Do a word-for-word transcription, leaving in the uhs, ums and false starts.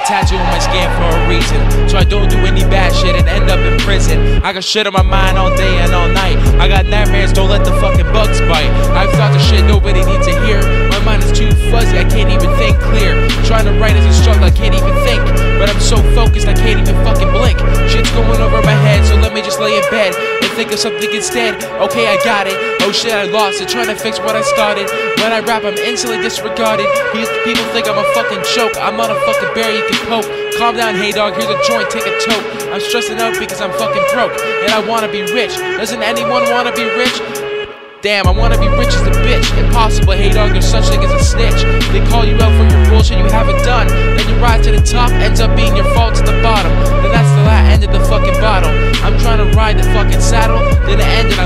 tattoo on my skin for a reason, so I don't do any bad shit and end up in prison. I got shit on my mind all day and all night. I got nightmares, don't let the fucking bugs bite. I've thought the shit nobody needs to hear. My mind is too fuzzy, I can't even think clear. Trying to write is a struggle, I can't even think. But I'm so focused, I can't even fucking blink. Shit's going over my head, so let me just lay in bed and think of something instead. Okay, I got it. Oh shit, I lost it, trying to fix what I started. When I rap, I'm instantly disregarded. People think I'm a fucking joke. I'm not a fucking bear you can poke. Calm down, hey dog, here's a joint, take a toke. I'm stressing out because I'm fucking broke, and I wanna be rich. Doesn't anyone wanna be rich? Damn, I wanna be rich as a bitch. Impossible, hey dog, there's such thing as a snitch. They call you out for your bullshit you haven't done. Then you ride to the top, ends up being your fault at the bottom. Then that's the last end of the fucking bottle. I'm trying to ride the fucking saddle, then it ended